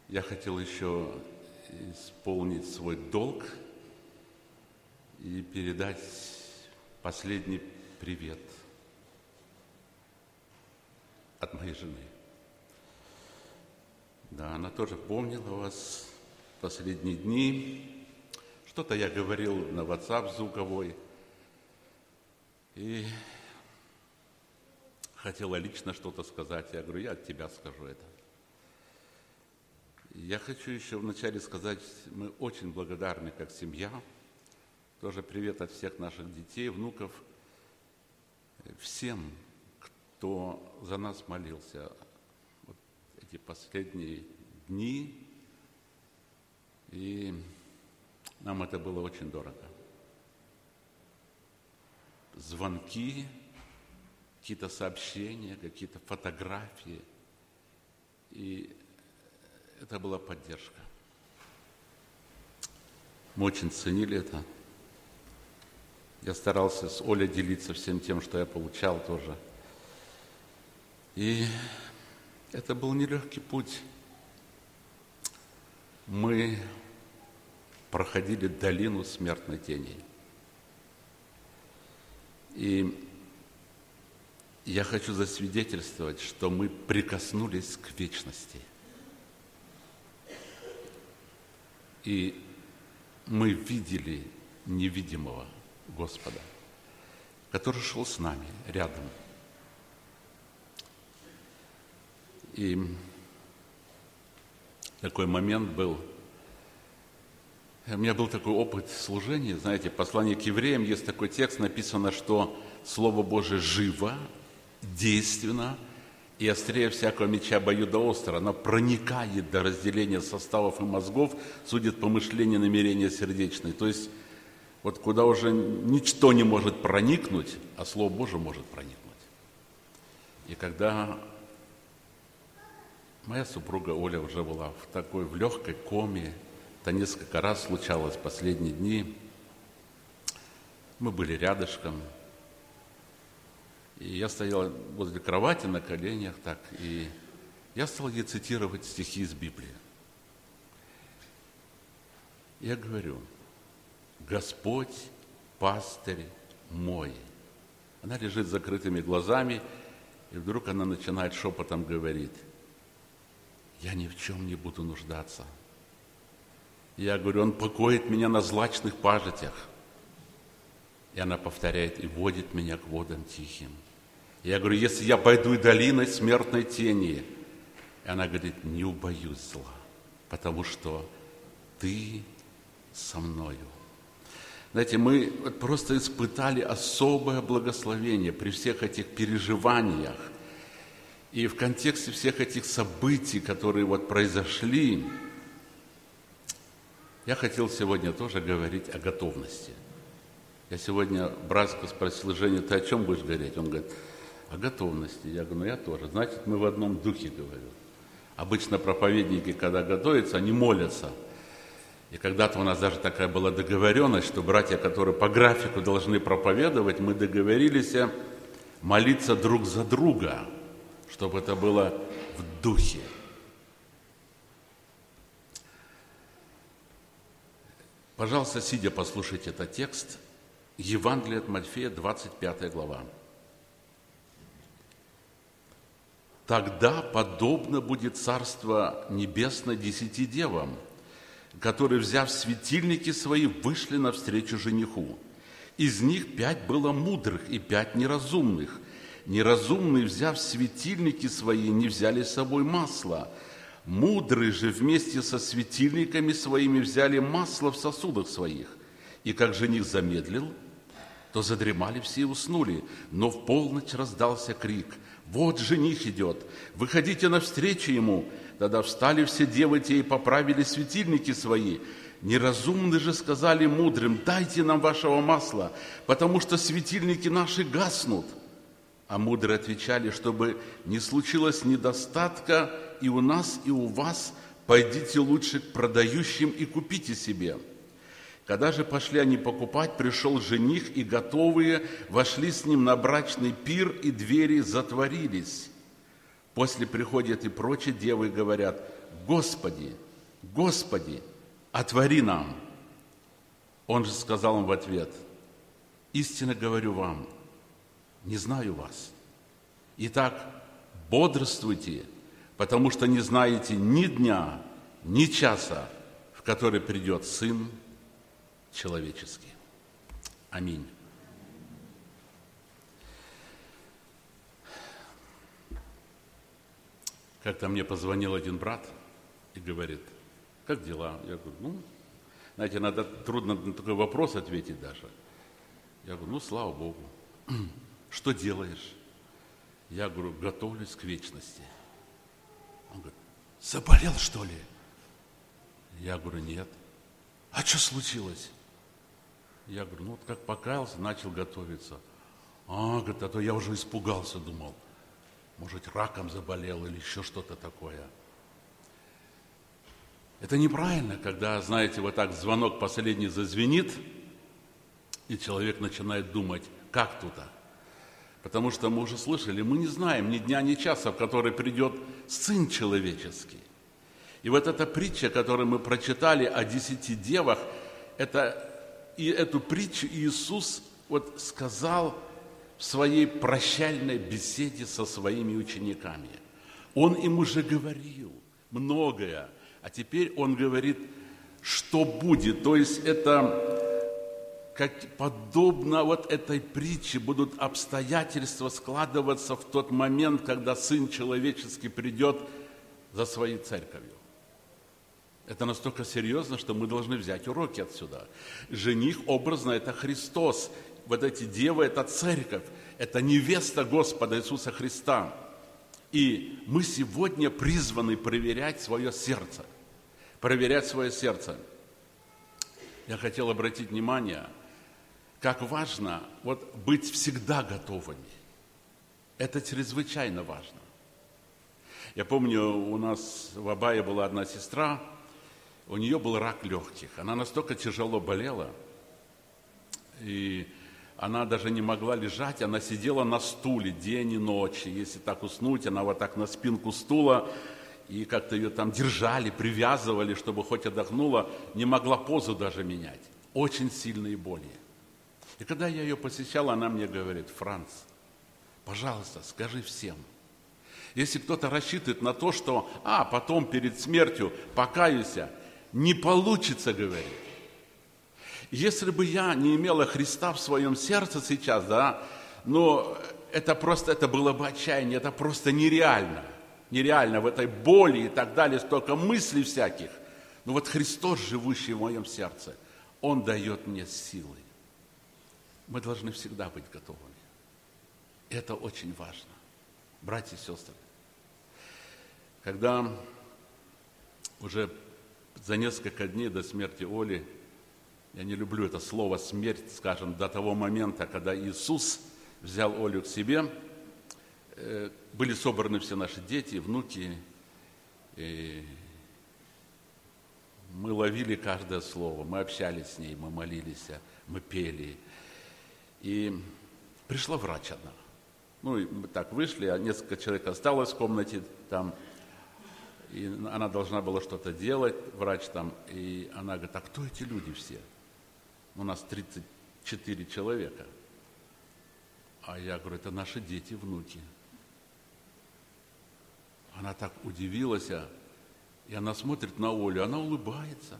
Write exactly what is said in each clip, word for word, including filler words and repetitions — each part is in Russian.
Я хотел еще исполнить свой долг и передать последний привет от моей жены. Да, она тоже помнила вас в последние дни. Что-то я говорил на WhatsApp звуковой. И хотела лично что-то сказать. Я говорю, я от тебя скажу это. Я хочу еще вначале сказать, мы очень благодарны как семья. Тоже привет от всех наших детей, внуков, всем, кто за нас молился вот эти последние дни. И нам это было очень дорого. Звонки, какие-то сообщения, какие-то фотографии. И это была поддержка. Мы очень ценили это. Я старался с Олей делиться всем тем, что я получал тоже. И это был нелегкий путь. Мы проходили долину смертной тени. И я хочу засвидетельствовать, что мы прикоснулись к вечности. И мы видели невидимого Господа, который шел с нами рядом. И такой момент был. У меня был такой опыт служения. Знаете, в послании к евреям есть такой текст, написано, что Слово Божие живо, действенно и острее всякого меча обоюдоостро. Оно проникает до разделения составов и мозгов, судит помышления, намерения сердечные. То есть, вот куда уже ничто не может проникнуть, а Слово Божие может проникнуть. И когда моя супруга Оля уже была в такой, в легкой коме, это несколько раз случалось в последние дни, мы были рядышком, и я стоял возле кровати на коленях так, и я стал ей цитировать стихи из Библии. Я говорю: «Господь, пастырь мой». Она лежит с закрытыми глазами, и вдруг она начинает шепотом говорить: «Я ни в чем не буду нуждаться». Я говорю: «Он покоит меня на злачных пажитях». И она повторяет: «И водит меня к водам тихим». Я говорю: «Если я пойду и долиной смертной тени». И она говорит: «Не убоюсь зла, потому что ты со мною». Знаете, мы просто испытали особое благословение при всех этих переживаниях. И в контексте всех этих событий, которые вот произошли, я хотел сегодня тоже говорить о готовности. Я сегодня братску спросил: «Женя, ты о чем будешь говорить?» Он говорит: «О готовности». Я говорю: «Ну, я тоже». Значит, мы в одном духе говорю. Обычно проповедники, когда готовятся, они молятся. И когда-то у нас даже такая была договоренность, что братья, которые по графику должны проповедовать, мы договорились молиться друг за друга, чтобы это было в духе. Пожалуйста, сидя, послушайте этот текст. Евангелие от Матфея, двадцать пятая глава. «Тогда подобно будет Царство Небесное десяти девам, которые, взяв светильники свои, вышли навстречу жениху. Из них пять было мудрых и пять неразумных. Неразумные, взяв светильники свои, не взяли с собой масла. Мудрые же вместе со светильниками своими взяли масло в сосудах своих. И как жених замедлил, то задремали все и уснули. Но в полночь раздался крик: вот жених идет, выходите навстречу ему. Тогда встали все девы те и поправили светильники свои. Неразумные же сказали мудрым: дайте нам вашего масла, потому что светильники наши гаснут. А мудрые отвечали: чтобы не случилось недостатка и у нас, и у вас, пойдите лучше к продающим и купите себе. Когда же пошли они покупать, пришел жених, и готовые вошли с ним на брачный пир, и двери затворились. После приходят и прочие девы и говорят: «Господи, Господи, отвори нам!» Он же сказал им в ответ: «Истинно говорю вам, не знаю вас. Итак, бодрствуйте, потому что не знаете ни дня, ни часа, в который придет Сын Человеческий». Аминь. Как-то мне позвонил один брат и говорит: «Как дела?» Я говорю: «Ну, знаете, иногда трудно на такой вопрос ответить даже». Я говорю: «Ну, слава Богу». «Что делаешь?» Я говорю: «Готовлюсь к вечности». Он говорит: «Заболел, что ли?» Я говорю: «Нет». «А что случилось?» Я говорю: «Ну, вот как покаялся, начал готовиться». «А, говорит, а то я уже испугался, думал, может, раком заболел или еще что-то такое». Это неправильно, когда, знаете, вот так звонок последний зазвенит, и человек начинает думать: как тут-то? Потому что мы уже слышали, мы не знаем ни дня, ни часа, в который придет Сын Человеческий. И вот эта притча, которую мы прочитали о десяти девах, это, и эту притчу Иисус вот сказал в своей прощальной беседе со своими учениками. Он им уже говорил многое, а теперь Он говорит, что будет. То есть это, как подобно вот этой притче, будут обстоятельства складываться в тот момент, когда Сын Человеческий придет за своей церковью. Это настолько серьезно, что мы должны взять уроки отсюда. Жених образно – это Христос. Вот эти девы – это церковь, это невеста Господа Иисуса Христа. И мы сегодня призваны проверять свое сердце. Проверять свое сердце. Я хотел обратить внимание, как важно вот быть всегда готовыми. Это чрезвычайно важно. Я помню, у нас в Абае была одна сестра, у нее был рак легких. Она настолько тяжело болела, и она даже не могла лежать, она сидела на стуле день и ночь. Если так уснуть, она вот так на спинку стула, и как-то ее там держали, привязывали, чтобы хоть отдохнула, не могла позу даже менять. Очень сильные боли. И когда я ее посещал, она мне говорит: «Франц, пожалуйста, скажи всем, если кто-то рассчитывает на то, что, а, потом перед смертью покаюсь, не получится, говорит. Если бы я не имела Христа в своем сердце сейчас, да, но это просто, это было бы отчаяние, это просто нереально. Нереально в этой боли и так далее, столько мыслей всяких. Но вот Христос, живущий в моем сердце, Он дает мне силы. Мы должны всегда быть готовыми. Это очень важно, братья и сестры. Когда уже за несколько дней до смерти Оли, я не люблю это слово «смерть», скажем, до того момента, когда Иисус взял Олю к себе, были собраны все наши дети, внуки, и мы ловили каждое слово, мы общались с ней, мы молились, мы пели. И пришла врач одна. Ну, и мы так вышли, а несколько человек осталось в комнате там, и она должна была что-то делать, врач там, и она говорит: «А кто эти люди все?» У нас тридцать четыре человека. А я говорю: «Это наши дети, внуки». Она так удивилась, и она смотрит на Олю, она улыбается.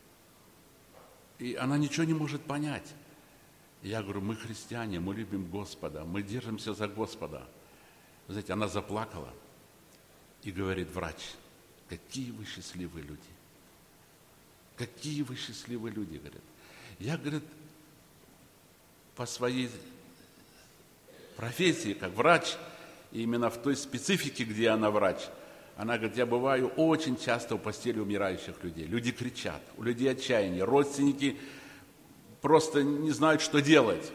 И она ничего не может понять. Я говорю: «Мы христиане, мы любим Господа, мы держимся за Господа». Вы знаете, она заплакала и говорит: «Врач, какие вы счастливые люди! Какие вы счастливые люди!» Говорит. Я, говорит, по своей профессии, как врач, и именно в той специфике, где она врач, она говорит: я бываю очень часто у постели умирающих людей. Люди кричат, у людей отчаяние, родственники просто не знают, что делать.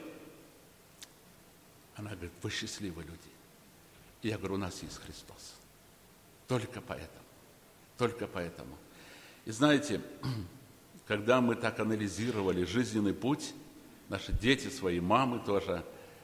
Она говорит: вы счастливые люди. И я говорю: у нас есть Христос. Только поэтому. Только поэтому. И знаете, когда мы так анализировали жизненный путь, наши дети, свои мамы тоже,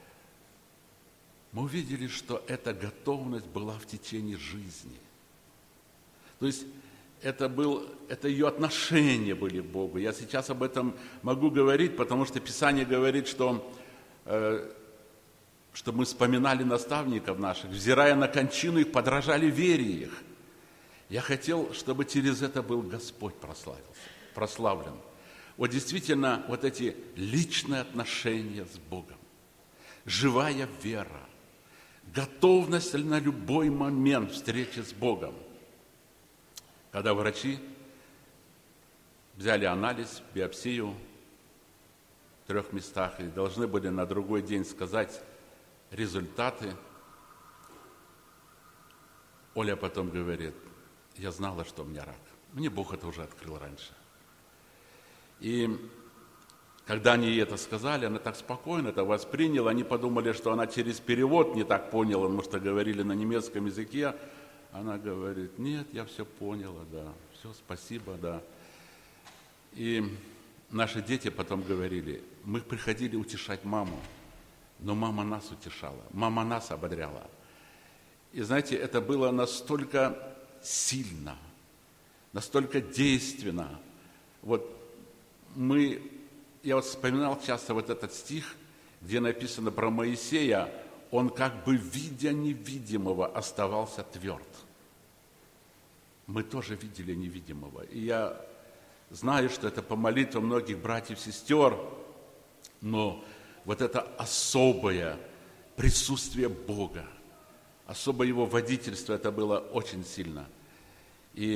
мы увидели, что эта готовность была в течение жизни. То есть это, был, это ее отношения были к Богу. Я сейчас об этом могу говорить, потому что Писание говорит, что, э, что мы вспоминали наставников наших, взирая на кончину их, подражали вере их. Я хотел, чтобы через это был Господь прославился, прославлен. Вот действительно, вот эти личные отношения с Богом, живая вера, готовность на любой момент встречи с Богом. Когда врачи взяли анализ, биопсию в трех местах и должны были на другой день сказать результаты, Оля потом говорит: я знала, что у меня рак. Мне Бог это уже открыл раньше. И когда они ей это сказали, она так спокойно это восприняла. Они подумали, что она через перевод не так поняла, потому что говорили на немецком языке. Она говорит: нет, я все поняла, да, все, спасибо, да. И наши дети потом говорили: мы приходили утешать маму, но мама нас утешала, мама нас ободряла. И знаете, это было настолько сильно, настолько действенно. Вот мы, я вот вспоминал часто вот этот стих, где написано про Моисея: он как бы, видя невидимого, оставался тверд. Мы тоже видели невидимого. И я знаю, что это по молитвам многих братьев и сестер, но вот это особое присутствие Бога, особое Его водительство, это было очень сильно. И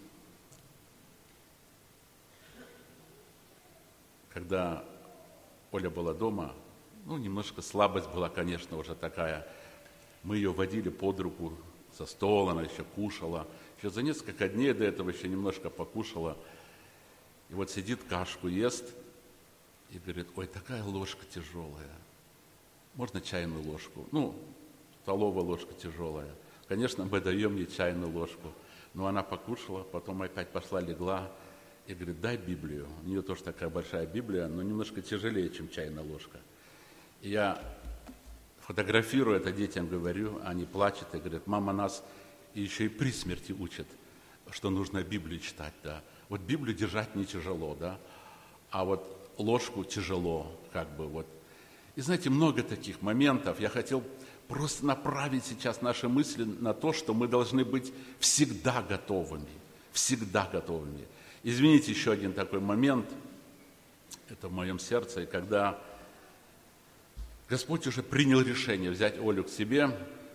когда Оля была дома, ну, немножко слабость была, конечно, уже такая. Мы ее водили под руку за стол, она еще кушала. Еще за несколько дней до этого еще немножко покушала. И вот сидит, кашку ест и говорит: ой, такая ложка тяжелая. Можно чайную ложку? Ну, столовая ложка тяжелая. Конечно, мы даем ей чайную ложку. Но она покушала, потом опять пошла, легла и говорит: дай Библию. У нее тоже такая большая Библия, но немножко тяжелее, чем чайная ложка. И я фотографирую это детям, говорю, они плачут и говорят: мама нас еще и при смерти учит, что нужно Библию читать, да. Вот Библию держать не тяжело, да, а вот ложку тяжело, как бы вот. И знаете, много таких моментов. Я хотел просто направить сейчас наши мысли на то, что мы должны быть всегда готовыми, всегда готовыми. Извините, еще один такой момент, это в моем сердце, когда Господь уже принял решение взять Олю к себе,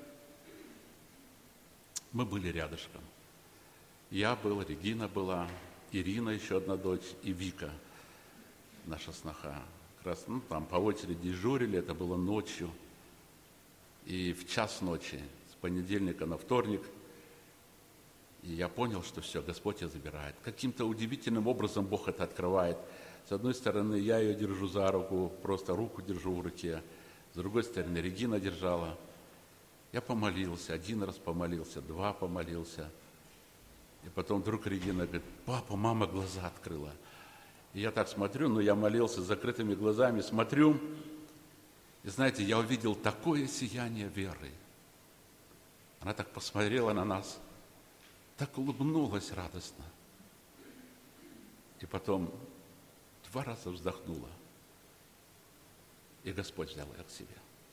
мы были рядышком. Я был, Регина была, Ирина, еще одна дочь, и Вика, наша сноха. Как раз, ну, там по очереди дежурили, это было ночью. И в час ночи, с понедельника на вторник, и я понял, что все, Господь ее забирает. Каким-то удивительным образом Бог это открывает. С одной стороны, я ее держу за руку, просто руку держу в руке. С другой стороны, Регина держала. Я помолился, один раз помолился, два помолился. И потом вдруг Регина говорит: папа, мама глаза открыла. И я так смотрю, но я молился с закрытыми глазами, смотрю, и знаете, я увидел такое сияние веры. Она так посмотрела на нас, так улыбнулась радостно. И потом два раза вздохнула. И Господь взял ее к себе.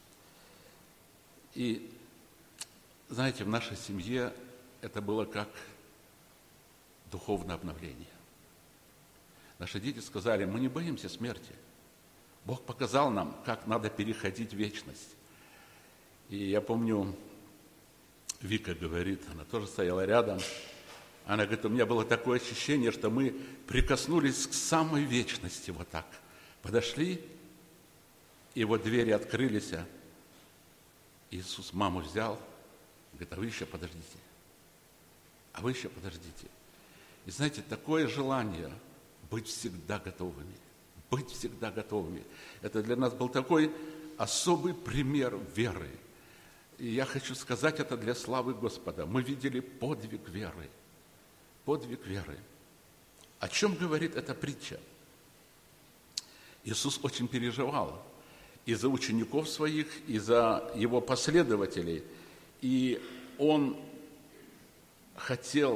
И, знаете, в нашей семье это было как духовное обновление. Наши дети сказали: мы не боимся смерти. Бог показал нам, как надо переходить в вечность. И я помню, Вика говорит, она тоже стояла рядом, она говорит: у меня было такое ощущение, что мы прикоснулись к самой вечности вот так. Подошли, и вот двери открылись. Иисус маму взял, говорит: а вы еще подождите, а вы еще подождите. И знаете, такое желание быть всегда готовыми, быть всегда готовыми. Это для нас был такой особый пример веры. И я хочу сказать это для славы Господа. Мы видели подвиг веры, подвиг веры. О чем говорит эта притча? Иисус очень переживал и за учеников своих, и за его последователей. И он хотел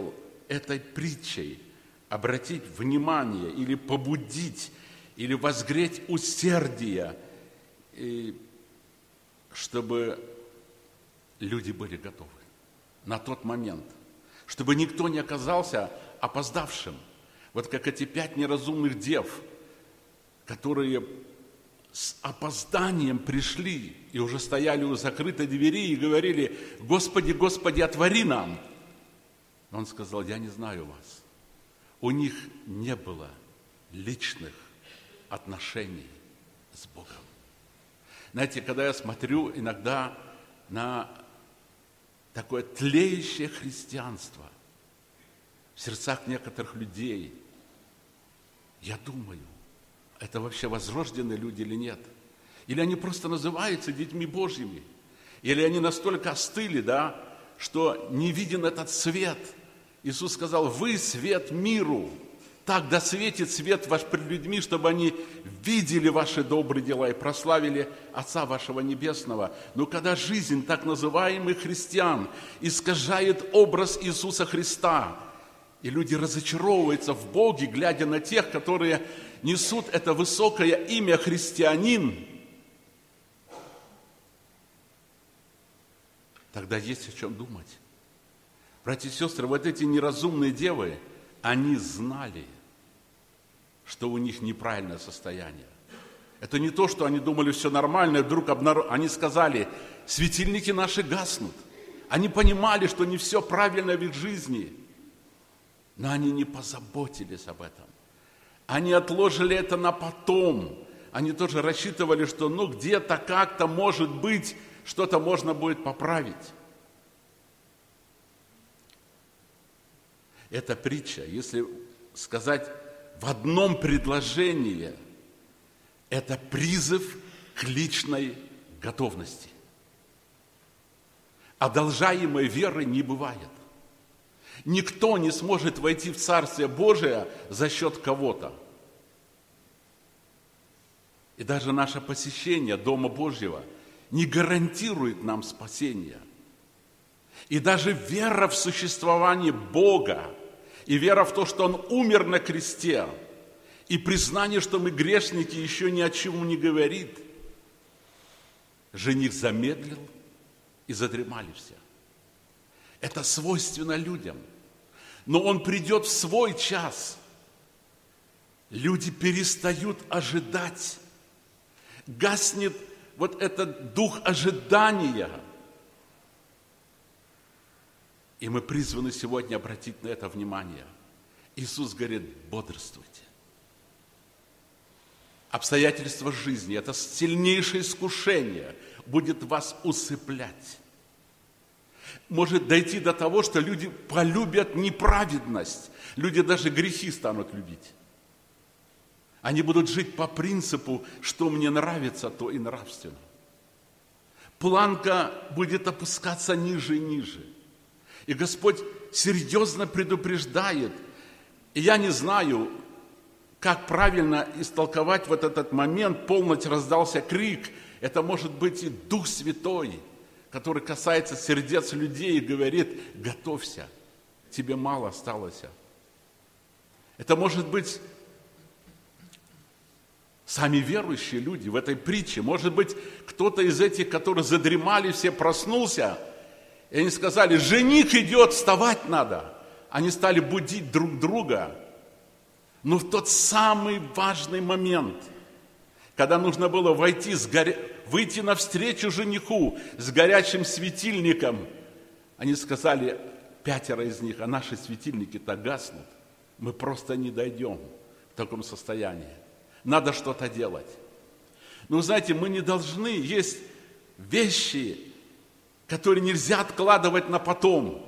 этой притчей обратить внимание или побудить, или возгреть усердие, и чтобы люди были готовы на тот момент, чтобы никто не оказался опоздавшим. Вот как эти пять неразумных дев, которые с опозданием пришли и уже стояли у закрытой двери и говорили: «Господи, Господи, отвори нам!» Но он сказал: «Я не знаю вас». У них не было личных отношений с Богом. Знаете, когда я смотрю иногда на такое тлеющее христианство в сердцах некоторых людей, я думаю, это вообще возрожденные люди или нет? Или они просто называются детьми Божьими? Или они настолько остыли, да, что не виден этот свет? Иисус сказал: «Вы свет миру». Так да светит свет ваш пред людьми, чтобы они видели ваши добрые дела и прославили Отца вашего Небесного. Но когда жизнь так называемых христиан искажает образ Иисуса Христа, и люди разочаровываются в Боге, глядя на тех, которые несут это высокое имя христианин, тогда есть о чем думать. Братья и сестры, вот эти неразумные девы, они знали, что у них неправильное состояние. Это не то, что они думали, все нормально, и вдруг обнаружили. Они сказали: светильники наши гаснут. Они понимали, что не все правильно в их жизни, но они не позаботились об этом. Они отложили это на потом. Они тоже рассчитывали, что ну где-то как-то, может быть, что-то можно будет поправить. Эта притча, если сказать в одном предложении, это призыв к личной готовности. Одолжаемой веры не бывает. Никто не сможет войти в Царствие Божие за счет кого-то. И даже наше посещение Дома Божьего не гарантирует нам спасения. И даже вера в существование Бога, и вера в то, что Он умер на кресте, и признание, что мы грешники, еще ни о чем не говорит. Жених замедлил, и задремали все. Это свойственно людям. Но Он придет в свой час. Люди перестают ожидать. Гаснет вот этот дух ожидания. И мы призваны сегодня обратить на это внимание. Иисус говорит: бодрствуйте. Обстоятельства жизни, это сильнейшее искушение будет вас усыплять. Может дойти до того, что люди полюбят неправедность. Люди даже грехи станут любить. Они будут жить по принципу, что мне нравится, то и нравственно. Планка будет опускаться ниже и ниже. И Господь серьезно предупреждает. И я не знаю, как правильно истолковать вот этот момент. Полностью раздался крик. Это может быть и Дух Святой, который касается сердец людей и говорит: готовься, тебе мало осталось. Это может быть сами верующие люди в этой притче. Может быть, кто-то из этих, которые задремали, все проснулся, и они сказали: жених идет, вставать надо. Они стали будить друг друга. Но в тот самый важный момент, когда нужно было войти с горя... выйти навстречу жениху с горячим светильником, они сказали, пятеро из них: а наши светильники-то гаснут. Мы просто не дойдем в таком состоянии. Надо что-то делать. Но, знаете, мы не должны, есть вещи, которые нельзя откладывать на потом.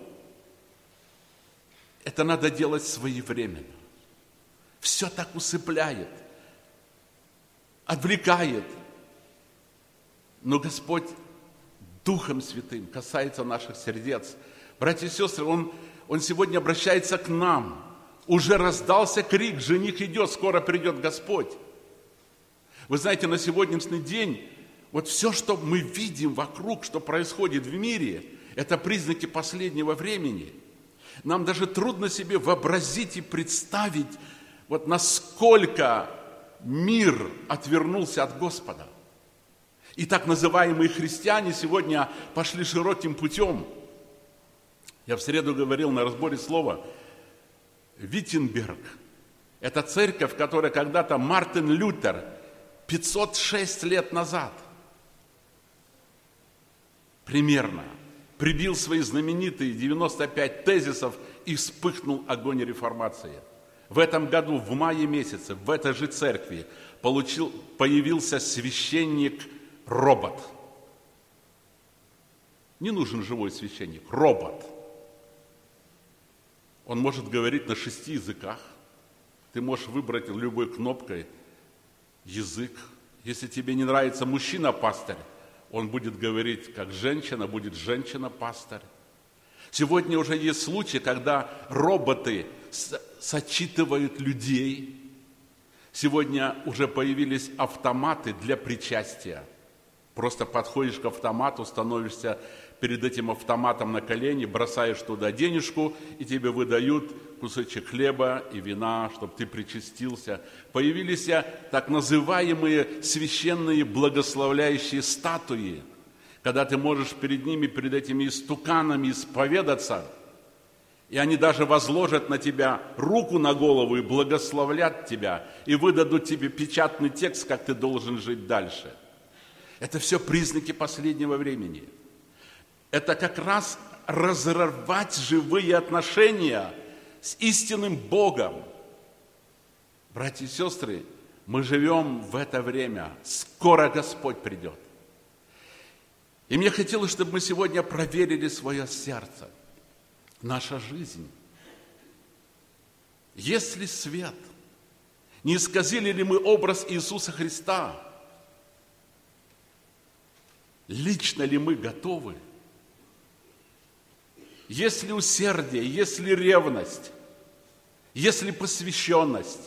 Это надо делать своевременно. Все так усыпляет, отвлекает. Но Господь Духом Святым касается наших сердец. Братья и сестры, Он, Он сегодня обращается к нам. Уже раздался крик: жених идет, скоро придет Господь. Вы знаете, на сегодняшний день вот все, что мы видим вокруг, что происходит в мире, это признаки последнего времени. Нам даже трудно себе вообразить и представить, вот насколько мир отвернулся от Господа. И так называемые христиане сегодня пошли широким путем. Я в среду говорил на разборе слова Виттенберг. Это церковь, которая когда-то Мартин Лютер пятьсот шесть лет назад примерно прибил свои знаменитые девяносто пять тезисов и вспыхнул огонь реформации. В этом году, в мае месяце, в этой же церкви получил, появился священник-робот. Не нужен живой священник, робот. Он может говорить на шести языках. Ты можешь выбрать любой кнопкой язык. Если тебе не нравится мужчина-пастырь, он будет говорить как женщина, будет женщина-пастырь. Сегодня уже есть случаи, когда роботы сочитывают людей. Сегодня уже появились автоматы для причастия. Просто подходишь к автомату, становишься перед этим автоматом на колени, бросаешь туда денежку, и тебе выдают кусочек хлеба и вина, чтобы ты причастился. Появились так называемые священные благословляющие статуи, когда ты можешь перед ними, перед этими истуканами исповедаться, и они даже возложат на тебя руку на голову и благословлят тебя, и выдадут тебе печатный текст, как ты должен жить дальше. Это все признаки последнего времени. Это как раз разорвать живые отношения с истинным Богом. Братья и сестры, мы живем в это время. Скоро Господь придет. И мне хотелось, чтобы мы сегодня проверили свое сердце, наша жизнь. Есть ли свет? Не исказили ли мы образ Иисуса Христа? Лично ли мы готовы? Есть ли усердие, есть ли ревность, есть ли посвященность?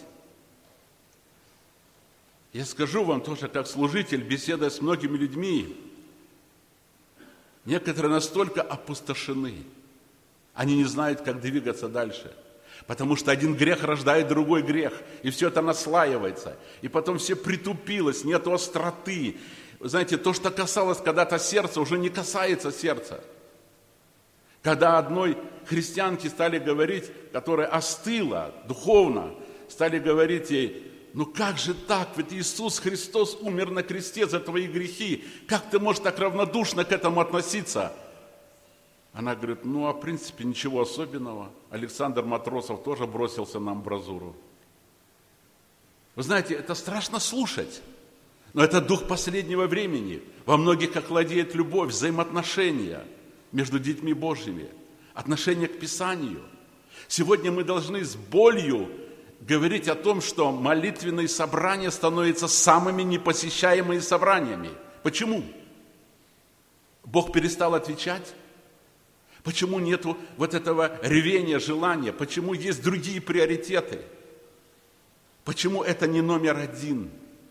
Я скажу вам тоже, как служитель, беседуя с многими людьми, некоторые настолько опустошены, они не знают, как двигаться дальше. Потому что один грех рождает другой грех, и все это наслаивается. И потом все притупилось, нет остроты. Вы знаете, то, что касалось когда-то сердца, уже не касается сердца. Когда одной христианке стали говорить, которая остыла духовно, стали говорить ей: ну как же так, ведь Иисус Христос умер на кресте за твои грехи, как ты можешь так равнодушно к этому относиться? Она говорит: ну, а в принципе ничего особенного. Александр Матросов тоже бросился на амбразуру. Вы знаете, это страшно слушать, но это дух последнего времени. Во многих охладеет любовь, взаимоотношения между детьми Божьими, отношение к Писанию. Сегодня мы должны с болью говорить о том, что молитвенные собрания становятся самыми непосещаемыми собраниями. Почему? Бог перестал отвечать? Почему нету вот этого ревения, желания? Почему есть другие приоритеты? Почему это не номер один?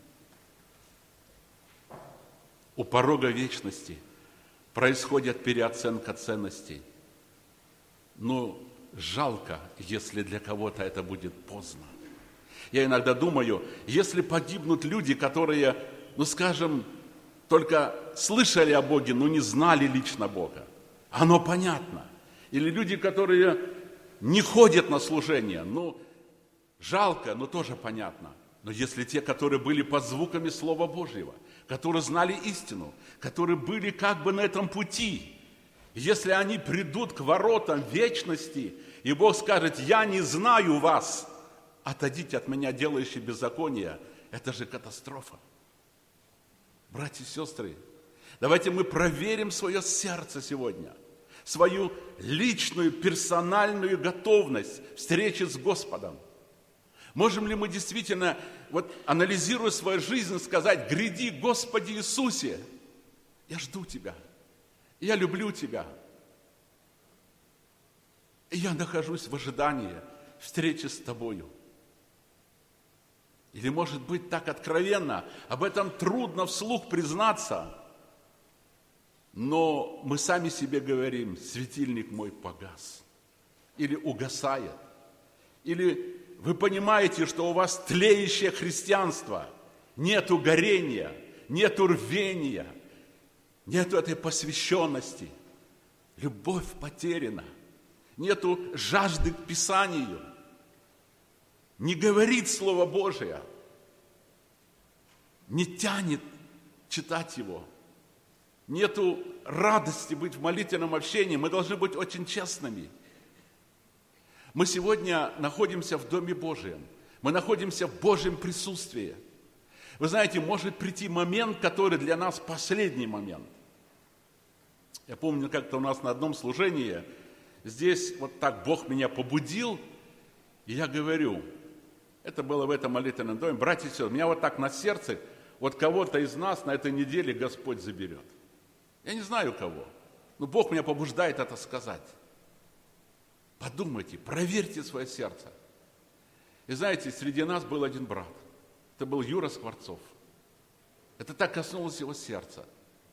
У порога вечности происходит переоценка ценностей. Но жалко, если для кого-то это будет поздно. Я иногда думаю, если погибнут люди, которые, ну скажем, только слышали о Боге, но не знали лично Бога, оно понятно. Или люди, которые не ходят на служение, ну жалко, но тоже понятно. Но если те, которые были под звуками Слова Божьего, которые знали истину, которые были как бы на этом пути, если они придут к воротам вечности, и Бог скажет: я не знаю вас, отойдите от меня, делающие беззаконие, это же катастрофа. Братья и сестры, давайте мы проверим свое сердце сегодня, свою личную, персональную готовность встречи с Господом. Можем ли мы действительно, вот анализируя свою жизнь, сказать: гряди, Господи Иисусе, я жду Тебя, я люблю Тебя, и я нахожусь в ожидании встречи с Тобою. Или, может быть, так откровенно, об этом трудно вслух признаться, но мы сами себе говорим: светильник мой погас, или угасает? Или вы понимаете, что у вас тлеющее христианство, нету горения, нету рвения, нету этой посвященности, любовь потеряна, нету жажды к Писанию, не говорит Слово Божие, не тянет читать его, нету радости быть в молитвенном общении, мы должны быть очень честными. Мы сегодня находимся в Доме Божьем, мы находимся в Божьем присутствии. Вы знаете, может прийти момент, который для нас последний момент. Я помню, как-то у нас на одном служении, здесь вот так Бог меня побудил, и я говорю, это было в этом молитвенном доме, братья и сестры, у меня вот так на сердце, вот кого-то из нас на этой неделе Господь заберет. Я не знаю кого, но Бог меня побуждает это сказать. Подумайте, проверьте свое сердце. И знаете, среди нас был один брат. Это был Юра Скворцов. Это так коснулось его сердца.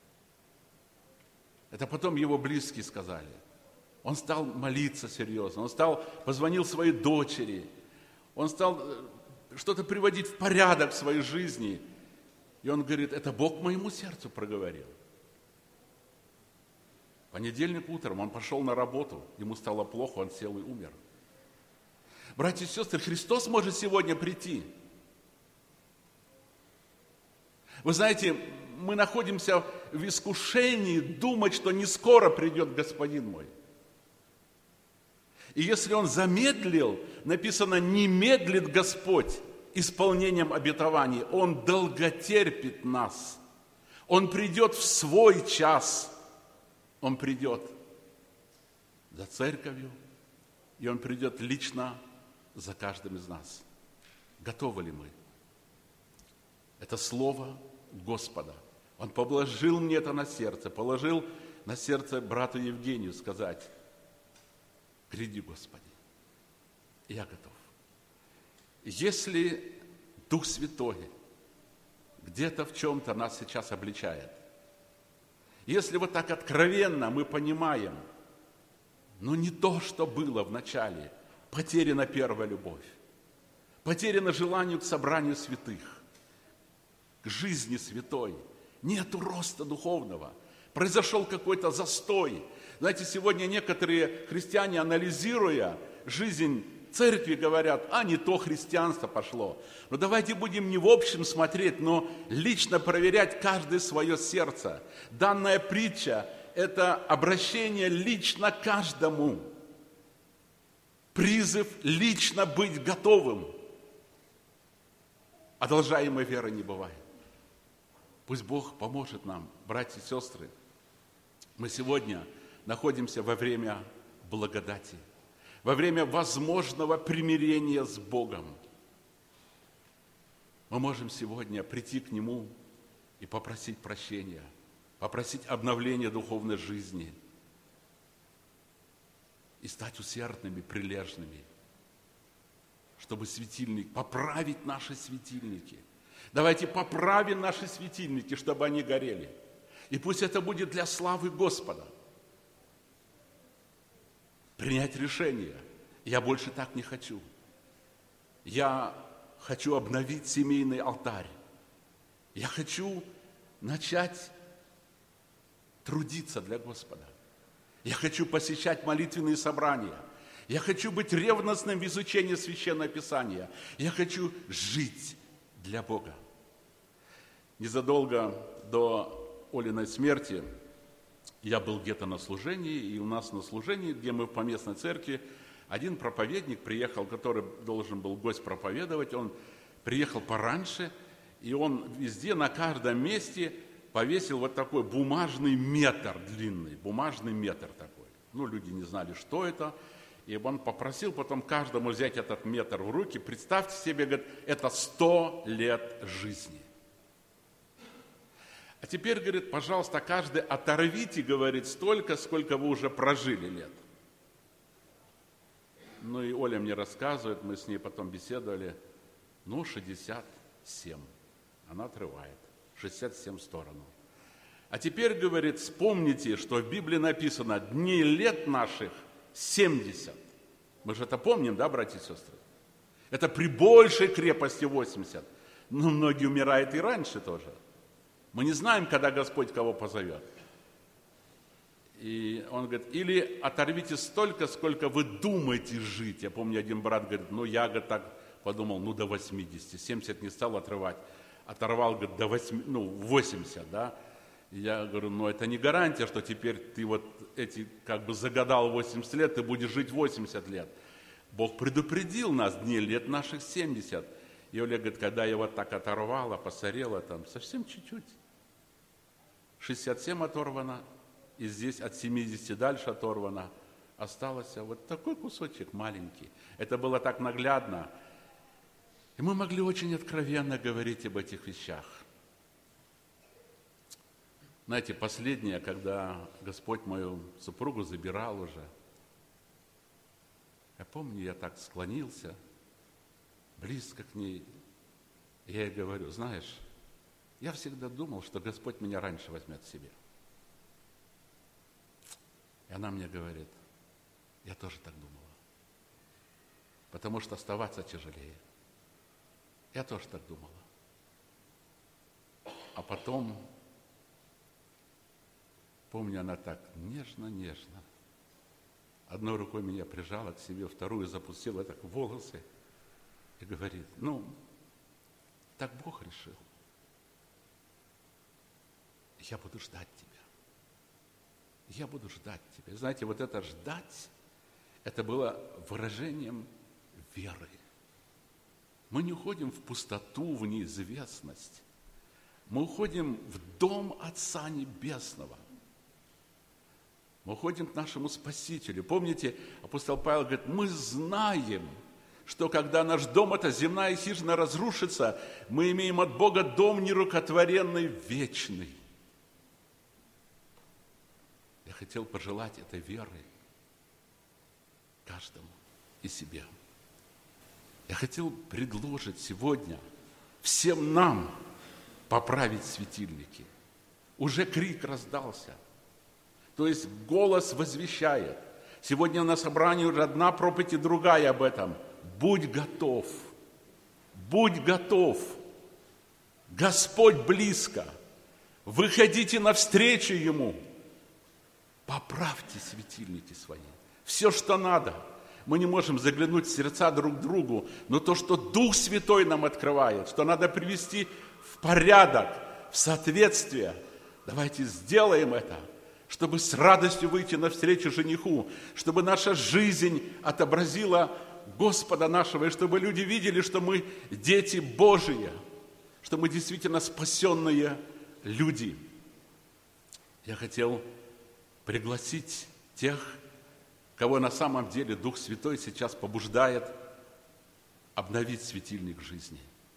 Это потом его близкие сказали. Он стал молиться серьезно. Он стал, позвонил своей дочери. Он стал что-то приводить в порядок в своей жизни. И он говорит, это Бог моему сердцу проговорил. В понедельник утром он пошел на работу, ему стало плохо, он сел и умер. Братья и сестры, Христос может сегодня прийти. Вы знаете, мы находимся в искушении думать, что не скоро придет Господин мой. И если Он замедлил, написано, не медлит Господь исполнением обетований, Он долготерпит нас. Он придет в свой час. Он придет за церковью, и Он придет лично за каждым из нас. Готовы ли мы? Это слово Господа. Он положил мне это на сердце, положил на сердце брату Евгению сказать, гряди, Господи, я готов. Если Дух Святой где-то в чем-то нас сейчас обличает, если вот так откровенно мы понимаем, но не то, что было в начале, потеряна первая любовь, потеряно желание к собранию святых, к жизни святой, нету роста духовного, произошел какой-то застой. Знаете, сегодня некоторые христиане, анализируя жизнь церкви, говорят, а не то христианство пошло. Но давайте будем не в общем смотреть, но лично проверять каждое свое сердце. Данная притча – это обращение лично каждому. Призыв лично быть готовым. Одолжаемой веры не бывает. Пусть Бог поможет нам, братья и сестры. Мы сегодня находимся во время благодати, во время возможного примирения с Богом. Мы можем сегодня прийти к Нему и попросить прощения, попросить обновления духовной жизни и стать усердными, прилежными, чтобы светильник, поправить наши светильники. Давайте поправим наши светильники, чтобы они горели. И пусть это будет для славы Господа. Принять решение. Я больше так не хочу. Я хочу обновить семейный алтарь. Я хочу начать трудиться для Господа. Я хочу посещать молитвенные собрания. Я хочу быть ревностным в изучении Священного Писания. Я хочу жить для Бога. Незадолго до Олиной смерти я был где-то на служении, и у нас на служении, где мы в поместной церкви, один проповедник приехал, который должен был гость проповедовать, он приехал пораньше, и он везде, на каждом месте повесил вот такой бумажный метр длинный, бумажный метр такой. Ну, люди не знали, что это, и он попросил потом каждому взять этот метр в руки. Представьте себе, говорит, это сто лет жизни. А теперь, говорит, пожалуйста, каждый оторвите, говорит, столько, сколько вы уже прожили лет. Ну и Оля мне рассказывает, мы с ней потом беседовали, ну, шестьдесят семь. Она отрывает, шестьдесят семь в сторону. А теперь, говорит, вспомните, что в Библии написано, дни лет наших семьдесят. Мы же это помним, да, братья и сестры? Это при большей крепости восемьдесят. Но многие умирают и раньше тоже. Мы не знаем, когда Господь кого позовет. И он говорит, или оторвите столько, сколько вы думаете жить. Я помню, один брат говорит, ну я говорит, так подумал, ну до восьмидесяти. семьдесят не стал отрывать. Оторвал, говорит, до восьми, ну, восемьдесят, да. И я говорю, ну это не гарантия, что теперь ты вот эти, как бы загадал восемьдесят лет, ты будешь жить восемьдесят лет. Бог предупредил нас дней лет наших семьдесят. И Олег говорит, когда я вот так оторвала, посорела там, совсем чуть-чуть. шестьдесят семь оторвано, и здесь от семидесяти дальше оторвано. Осталось вот такой кусочек маленький. Это было так наглядно. И мы могли очень откровенно говорить об этих вещах. Знаете, последнее, когда Господь мою супругу забирал уже, я помню, я так склонился, близко к ней, и я ей говорю, знаешь, я всегда думал, что Господь меня раньше возьмет к себе. И она мне говорит, я тоже так думала, потому что оставаться тяжелее. Я тоже так думала. А потом, помню, она так нежно-нежно одной рукой меня прижала к себе, вторую запустила так в волосы и говорит, ну, так Бог решил. Я буду ждать тебя. Я буду ждать тебя. Знаете, вот это ждать, это было выражением веры. Мы не уходим в пустоту, в неизвестность. Мы уходим в дом Отца Небесного. Мы уходим к нашему Спасителю. Помните, апостол Павел говорит, мы знаем, что когда наш дом, эта земная хижина, разрушится, мы имеем от Бога дом нерукотворенный, вечный. Я хотел пожелать этой веры каждому и себе. Я хотел предложить сегодня всем нам поправить светильники. Уже крик раздался. То есть голос возвещает. Сегодня на собрании уже одна проповедь и другая об этом. Будь готов. Будь готов. Господь близко. Выходите навстречу Ему. Поправьте светильники свои. Все, что надо. Мы не можем заглянуть в сердца друг к другу, но то, что Дух Святой нам открывает, что надо привести в порядок, в соответствие, давайте сделаем это, чтобы с радостью выйти навстречу жениху, чтобы наша жизнь отобразила Господа нашего, и чтобы люди видели, что мы дети Божии, что мы действительно спасенные люди. Я хотел пригласить тех, кого на самом деле Дух Святой сейчас побуждает обновить светильник жизни.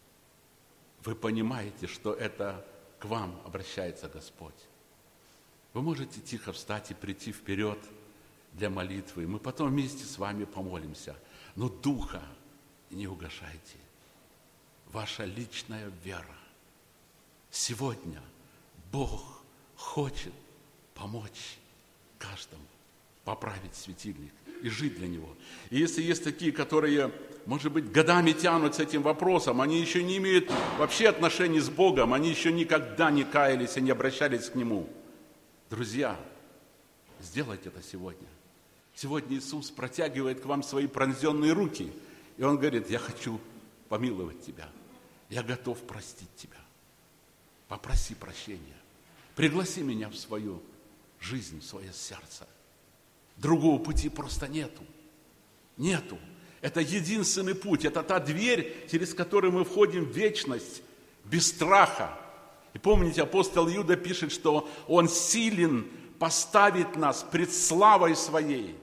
Вы понимаете, что это к вам обращается Господь. Вы можете тихо встать и прийти вперед для молитвы. Мы потом вместе с вами помолимся. Но Духа не угашайте. Ваша личная вера. Сегодня Бог хочет помочь каждому поправить светильник и жить для Него. И если есть такие, которые, может быть, годами тянут с этим вопросом, они еще не имеют вообще отношений с Богом, они еще никогда не каялись и не обращались к Нему. Друзья, сделайте это сегодня. Сегодня Иисус протягивает к вам свои пронзенные руки, и Он говорит, я хочу помиловать тебя, я готов простить тебя. Попроси прощения, пригласи меня в свою жизнь, в свое сердце. Другого пути просто нету. Нету. Это единственный путь. Это та дверь, через которую мы входим в вечность без страха. И помните, апостол Иуда пишет, что он силен поставить нас пред славой своей,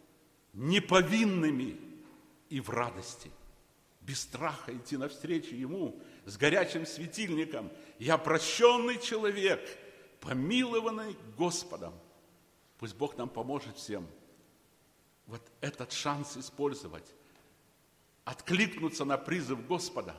неповинными и в радости. Без страха идти навстречу Ему с горячим светильником. Я прощенный человек, помилованный Господом. Пусть Бог нам поможет всем вот этот шанс использовать, откликнуться на призыв Господа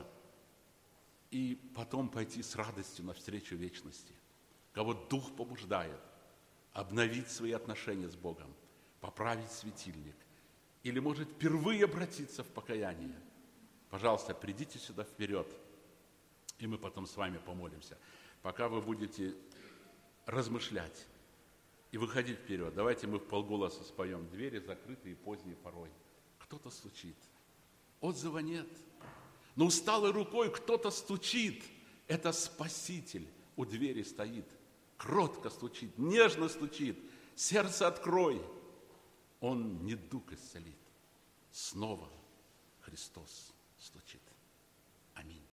и потом пойти с радостью навстречу вечности. Кого Дух побуждает обновить свои отношения с Богом, поправить светильник или, может, впервые обратиться в покаяние, пожалуйста, придите сюда вперед, и мы потом с вами помолимся. Пока вы будете размышлять и выходить вперед, давайте мы вполголоса споем: двери закрыты и поздней порой. Кто-то стучит, отзыва нет, но усталой рукой кто-то стучит. Это Спаситель у двери стоит, кротко стучит, нежно стучит. Сердце открой, Он недуг исцелит. Снова Христос стучит. Аминь.